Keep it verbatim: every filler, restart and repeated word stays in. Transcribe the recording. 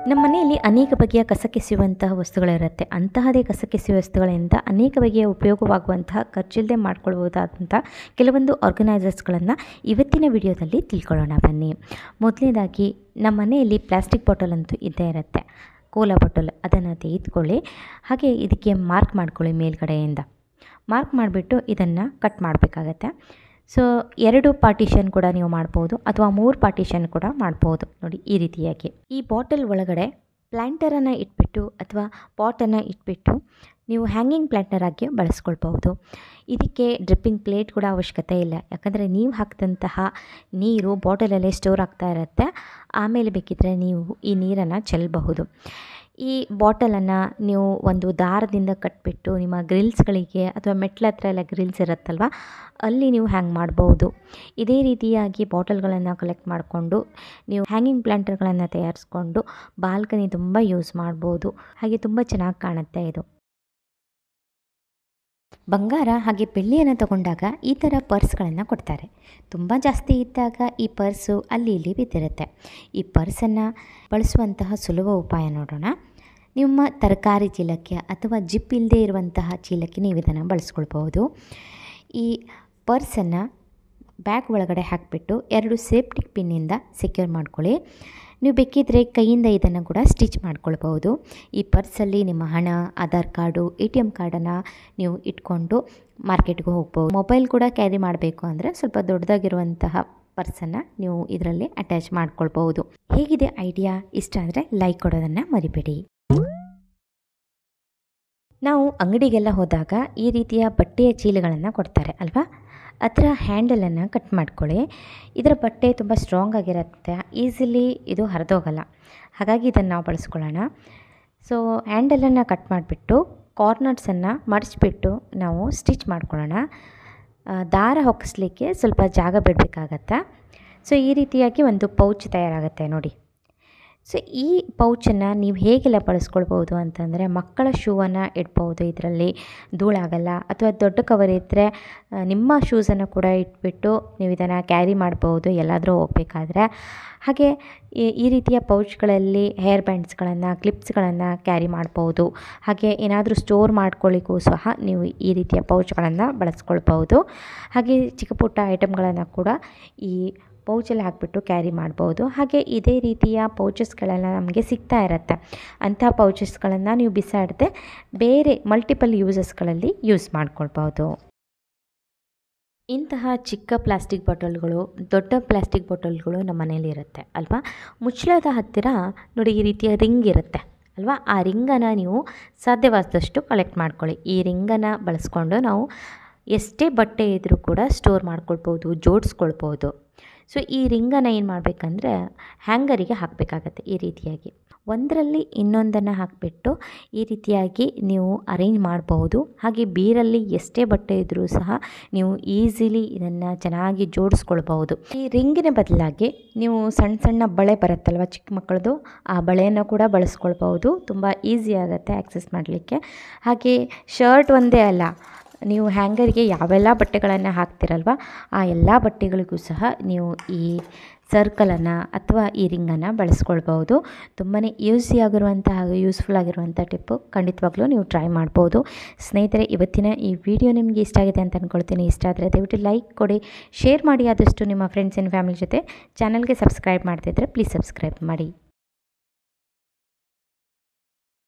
ನಮ್ಮ ಮನೆಯಲ್ಲಿ ಅನೇಕ ಬಗೆಯ ಕಸಕ್ಕೆಸೆಯುವಂತಹ ವಸ್ತುಗಳಿರುತ್ತೆ. ಅಂತಹದೇ ಕಸಕ್ಕೆಸೆಯುವ ವಸ್ತುಗಳಿಂದ ಅನೇಕ ಬಗೆಯ ಉಪಯೋಗವಾಗುವಂತಹ ಖರ್ಚಿಲ್ಲದೆ ಮಾಡ್ಕೊಳ್ಬಹುದಾದಂಥ ಕೆಲವೊಂದು ಆರ್ಗನೈಸರ್ಸ್ಗಳನ್ನು ಇವತ್ತಿನ ವಿಡಿಯೋದಲ್ಲಿ ತಿಳ್ಕೊಳ್ಳೋಣ ಬನ್ನಿ. ಮೊದಲನೇದಾಗಿ ನಮ್ಮ ಮನೆಯಲ್ಲಿ ಪ್ಲಾಸ್ಟಿಕ್ ಬಾಟಲ್ ಅಂತೂ ಇದ್ದೇ ಇರುತ್ತೆ. ಕೋಲಾ ಬಾಟಲ್ ಅದನ್ನು ತೆಗೆದುಕೊಳ್ಳಿ, ಹಾಗೆ ಇದಕ್ಕೆ ಮಾರ್ಕ್ ಮಾಡ್ಕೊಳ್ಳಿ. ಮೇಲ್ಗಡೆಯಿಂದ ಮಾರ್ಕ್ ಮಾಡಿಬಿಟ್ಟು ಇದನ್ನು ಕಟ್ ಮಾಡಬೇಕಾಗತ್ತೆ. ಸೊ ಎರಡು ಪಾರ್ಟಿಷನ್ ಕೂಡ ನೀವು ಮಾಡ್ಬೋದು ಅಥವಾ ಮೂರು ಪಾರ್ಟಿಷನ್ ಕೂಡ ಮಾಡ್ಬೋದು. ನೋಡಿ ಈ ರೀತಿಯಾಗಿ ಈ ಬಾಟಲ್ ಒಳಗಡೆ ಪ್ಲ್ಯಾಂಟರನ್ನು ಇಟ್ಬಿಟ್ಟು ಅಥವಾ ಪಾಟನ್ನು ಇಟ್ಬಿಟ್ಟು ನೀವು ಹ್ಯಾಂಗಿಂಗ್ ಪ್ಲ್ಯಾಂಟರ್ ಆಗಿ ಬಳಸ್ಕೊಳ್ಬಹುದು. ಇದಕ್ಕೆ ಡ್ರಿಪ್ಪಿಂಗ್ ಪ್ಲೇಟ್ ಕೂಡ ಅವಶ್ಯಕತೆ ಇಲ್ಲ, ಯಾಕಂದರೆ ನೀವು ಹಾಕಿದಂತಹ ನೀರು ಬಾಟಲಲ್ಲೇ ಸ್ಟೋರ್ ಆಗ್ತಾ ಇರುತ್ತೆ. ಆಮೇಲೆ ಬೇಕಿದ್ದರೆ ನೀವು ಈ ನೀರನ್ನು ಚೆಲ್ಲಬಹುದು. ಈ ಬಾಟಲನ್ನು ನೀವು ಒಂದು ದಾರದಿಂದ ಕಟ್ಬಿಟ್ಟು ನಿಮ್ಮ ಗ್ರಿಲ್ಸ್ಗಳಿಗೆ ಅಥವಾ ಮೆಟ್ಲ ಹತ್ರ ಎಲ್ಲ ಗ್ರಿಲ್ಸ್ ಇರುತ್ತಲ್ವ, ಅಲ್ಲಿ ನೀವು ಹ್ಯಾಂಗ್ ಮಾಡ್ಬೋದು. ಇದೇ ರೀತಿಯಾಗಿ ಬಾಟಲ್ಗಳನ್ನು ಕಲೆಕ್ಟ್ ಮಾಡಿಕೊಂಡು ನೀವು ಹ್ಯಾಂಗಿಂಗ್ ಪ್ಲ್ಯಾಂಟರ್ಗಳನ್ನು ತಯಾರಿಸ್ಕೊಂಡು ಬಾಲ್ಕನಿ ತುಂಬ ಯೂಸ್ ಮಾಡ್ಬೋದು. ಹಾಗೆ ತುಂಬ ಚೆನ್ನಾಗಿ ಕಾಣುತ್ತೆ ಇದು. ಬಂಗಾರ ಹಾಗೆ ಬೆಳ್ಳಿಯನ್ನು ತಗೊಂಡಾಗ ಈ ಥರ ಪರ್ಸ್ಗಳನ್ನು ಕೊಡ್ತಾರೆ. ತುಂಬ ಜಾಸ್ತಿ ಇದ್ದಾಗ ಈ ಪರ್ಸು ಅಲ್ಲಿ ಇಲ್ಲಿ ಬಿದ್ದಿರುತ್ತೆ. ಈ ಪರ್ಸನ್ನು ಬಳಸುವಂತಹ ಸುಲಭ ಉಪಾಯ ನೋಡೋಣ. ನಿಮ್ಮ ತರಕಾರಿ ಚೀಲಕ್ಕೆ ಅಥವಾ ಜಿಪ್ ಇಲ್ಲದೆ ಇರುವಂತಹ ಚೀಲಕ್ಕೆ ನೀವು ಇದನ್ನು ಬಳಸ್ಕೊಳ್ಬಹುದು. ಈ ಪರ್ಸನ್ನು ಬ್ಯಾಗ್ ಒಳಗಡೆ ಹಾಕಿಬಿಟ್ಟು ಎರಡು ಸೇಫ್ಟಿ ಪಿನ್ನಿಂದ ಸೆಕ್ಯೂರ್ ಮಾಡ್ಕೊಳ್ಳಿ. ನೀವು ಬೇಕಿದ್ದರೆ ಕೈಯಿಂದ ಇದನ್ನು ಕೂಡ ಸ್ಟಿಚ್ ಮಾಡ್ಕೊಳ್ಬಹುದು. ಈ ಪರ್ಸಲ್ಲಿ ನಿಮ್ಮ ಹಣ, Aadhaar card, A T M ಕಾರ್ಡನ್ನು ನೀವು ಇಟ್ಕೊಂಡು ಮಾರ್ಕೆಟ್ಗೆ ಹೋಗ್ಬೋದು. ಮೊಬೈಲ್ ಕೂಡ ಕ್ಯಾರಿ ಮಾಡಬೇಕು ಅಂದರೆ ಸ್ವಲ್ಪ ದೊಡ್ಡದಾಗಿರುವಂತಹ ಪರ್ಸನ್ನು ನೀವು ಇದರಲ್ಲಿ ಅಟ್ಯಾಚ್ ಮಾಡ್ಕೊಳ್ಬಹುದು. ಹೇಗಿದೆ ಐಡಿಯಾ? ಇಷ್ಟ ಆದರೆ ಲೈಕ್ ಕೊಡೋದನ್ನು ಮರಿಬೇಡಿ. ನಾವು ಅಂಗಡಿಗೆಲ್ಲ ಹೋದಾಗ ಈ ರೀತಿಯ ಬಟ್ಟೆಯ ಚೀಲಗಳನ್ನು ಕೊಡ್ತಾರೆ ಅಲ್ವಾ, ಅದರ ಹ್ಯಾಂಡಲನ್ನು ಕಟ್ ಮಾಡ್ಕೊಳ್ಳಿ. ಇದರ ಬಟ್ಟೆ ತುಂಬ ಸ್ಟ್ರಾಂಗ್ ಆಗಿರುತ್ತೆ, ಈಸಿಲಿ ಇದು ಹರಿದೋಗಲ್ಲ. ಹಾಗಾಗಿ ಇದನ್ನು ನಾವು ಬಳಸ್ಕೊಳ್ಳೋಣ. ಸೊ ಹ್ಯಾಂಡಲನ್ನು ಕಟ್ ಮಾಡಿಬಿಟ್ಟು ಕಾರ್ನರ್ಸನ್ನು ಮಡಿಸ್ಬಿಟ್ಟು ನಾವು ಸ್ಟಿಚ್ ಮಾಡ್ಕೊಳ್ಳೋಣ. ದಾರ ಹೊಕ್ಕಿಸ್ಲಿಕ್ಕೆ ಸ್ವಲ್ಪ ಜಾಗ ಬಿಡಬೇಕಾಗತ್ತೆ. ಸೊ ಈ ರೀತಿಯಾಗಿ ಒಂದು ಪೌಚ್ ತಯಾರಾಗುತ್ತೆ ನೋಡಿ. ಸೊ ಈ ಪೌಚನ್ನು ನೀವು ಹೇಗೆಲ್ಲ ಬಳಸ್ಕೊಳ್ಬೋದು ಅಂತಂದರೆ, ಮಕ್ಕಳ ಶೂವನ್ನು ಇಡ್ಬೋದು, ಇದರಲ್ಲಿ ಧೂಳಾಗಲ್ಲ. ಅಥವಾ ದೊಡ್ಡ ಕವರ್ ಇದ್ದರೆ ನಿಮ್ಮ ಶೂಸನ್ನು ಕೂಡ ಇಟ್ಬಿಟ್ಟು ನೀವು ಇದನ್ನು ಕ್ಯಾರಿ ಮಾಡ್ಬೋದು ಎಲ್ಲಾದರೂ ಹೋಗಬೇಕಾದ್ರೆ. ಹಾಗೆ ಈ ರೀತಿಯ ಪೌಚ್ಗಳಲ್ಲಿ ಹೇರ್ ಬ್ಯಾಂಡ್ಸ್ಗಳನ್ನು, ಕ್ಲಿಪ್ಸ್ಗಳನ್ನು ಕ್ಯಾರಿ ಮಾಡ್ಬೋದು. ಹಾಗೆ ಏನಾದರೂ ಸ್ಟೋರ್ ಮಾಡ್ಕೊಳ್ಳಿಕ್ಕೂ ಸಹ ನೀವು ಈ ರೀತಿಯ ಪೌಚ್ಗಳನ್ನು ಬಳಸ್ಕೊಳ್ಬೋದು. ಹಾಗೆ ಚಿಕ್ಕ ಪುಟ್ಟ ಐಟಮ್ಗಳನ್ನು ಕೂಡ ಈ ಪೌಚಲ್ಲಿ ಹಾಕಿಬಿಟ್ಟು ಕ್ಯಾರಿ ಮಾಡ್ಬೋದು. ಹಾಗೆ ಇದೇ ರೀತಿಯ ಪೌಚಸ್ಗಳೆಲ್ಲ ನಮಗೆ ಸಿಗ್ತಾ ಇರುತ್ತೆ. ಅಂಥ ಪೌಚಸ್ಗಳನ್ನು ನೀವು ಬಿಸಾಡದೆ ಬೇರೆ ಮಲ್ಟಿಪಲ್ ಯೂಸಸ್ಗಳಲ್ಲಿ ಯೂಸ್ ಮಾಡ್ಕೊಳ್ಬೋದು. ಇಂತಹ ಚಿಕ್ಕ ಪ್ಲಾಸ್ಟಿಕ್ ಬಾಟಲ್ಗಳು, ದೊಡ್ಡ ಪ್ಲಾಸ್ಟಿಕ್ ಬಾಟಲ್ಗಳು ನಮ್ಮ ಮನೇಲಿ ಇರುತ್ತೆ ಅಲ್ವಾ. ಮುಚ್ಚಳದ ಹತ್ತಿರ ನೋಡಿ ಈ ರೀತಿಯ ರಿಂಗ್ ಇರುತ್ತೆ ಅಲ್ವಾ. ಆ ರಿಂಗನ್ನು ನೀವು ಸಾಧ್ಯವಾದಷ್ಟು ಕಲೆಕ್ಟ್ ಮಾಡ್ಕೊಳ್ಳಿ. ಈ ರಿಂಗನ್ನು ಬಳಸ್ಕೊಂಡು ನಾವು ಎಷ್ಟೇ ಬಟ್ಟೆ ಇದ್ದರೂ ಕೂಡ ಸ್ಟೋರ್ ಮಾಡ್ಕೊಳ್ಬೋದು, ಜೋಡಿಸ್ಕೊಳ್ಬೋದು. ಸೊ ಈ ರಿಂಗನ್ನು ಏನು ಮಾಡಬೇಕಂದ್ರೆ ಹ್ಯಾಂಗರಿಗೆ ಹಾಕಬೇಕಾಗತ್ತೆ. ಈ ರೀತಿಯಾಗಿ ಒಂದರಲ್ಲಿ ಇನ್ನೊಂದನ್ನು ಹಾಕಿಬಿಟ್ಟು ಈ ರೀತಿಯಾಗಿ ನೀವು ಅರೇಂಜ್ ಮಾಡಬಹುದು. ಹಾಗೆ ಬೀರಲ್ಲಿ ಎಷ್ಟೇ ಬಟ್ಟೆ ಇದ್ದರೂ ಸಹ ನೀವು ಈಸಿಲಿ ಇದನ್ನು ಚೆನ್ನಾಗಿ ಜೋಡಿಸ್ಕೊಳ್ಬಹುದು. ಈ ರಿಂಗಿನ ಬದಲಾಗಿ ನೀವು ಸಣ್ಣ ಸಣ್ಣ ಬಳೆ ಬರುತ್ತಲ್ವ ಚಿಕ್ಕ ಮಕ್ಕಳದು, ಆ ಬಳೆಯನ್ನು ಕೂಡ ಬಳಸ್ಕೊಳ್ಬಹುದು. ತುಂಬ ಈಸಿ ಆಗುತ್ತೆ ಆ್ಯಕ್ಸೆಸ್ ಮಾಡಲಿಕ್ಕೆ. ಹಾಗೆ ಶರ್ಟ್ ಒಂದೇ ಅಲ್ಲ, ನೀವು ಹ್ಯಾಂಗರಿಗೆ ಯಾವೆಲ್ಲ ಬಟ್ಟೆಗಳನ್ನು ಹಾಕ್ತಿರಲ್ವ ಆ ಎಲ್ಲ ಬಟ್ಟೆಗಳಿಗೂ ಸಹ ನೀವು ಈ ಸರ್ಕಲನ್ನು ಅಥವಾ ಈ ರಿಂಗನ್ನು ಬಳಸ್ಕೊಳ್ಬೋದು. ತುಂಬಾ ಈಸಿ ಆಗಿರುವಂತಹ ಹಾಗೂ ಯೂಸ್ಫುಲ್ ಆಗಿರುವಂಥ ಟಿಪ್ಪು. ಖಂಡಿತವಾಗ್ಲೂ ನೀವು ಟ್ರೈ ಮಾಡ್ಬೋದು. ಸ್ನೇಹಿತರೆ, ಇವತ್ತಿನ ಈ ವಿಡಿಯೋ ನಿಮಗೆ ಇಷ್ಟ ಆಗಿದೆ ಅಂತ ಅಂದ್ಕೊಳ್ತೀನಿ. ಇಷ್ಟ ಆದರೆ ದಯವಿಟ್ಟು ಲೈಕ್ ಕೊಡಿ, ಶೇರ್ ಮಾಡಿ. ಆದಷ್ಟು ನಿಮ್ಮ ಫ್ರೆಂಡ್ಸ್ ಆ್ಯಂಡ್ ಫ್ಯಾಮಿಲಿ ಜೊತೆ ಚಾನಲ್ಗೆ ಸಬ್ಸ್ಕ್ರೈಬ್ ಮಾಡ್ತಿದ್ರೆ ಪ್ಲೀಸ್ ಸಬ್ಸ್ಕ್ರೈಬ್ ಮಾಡಿ.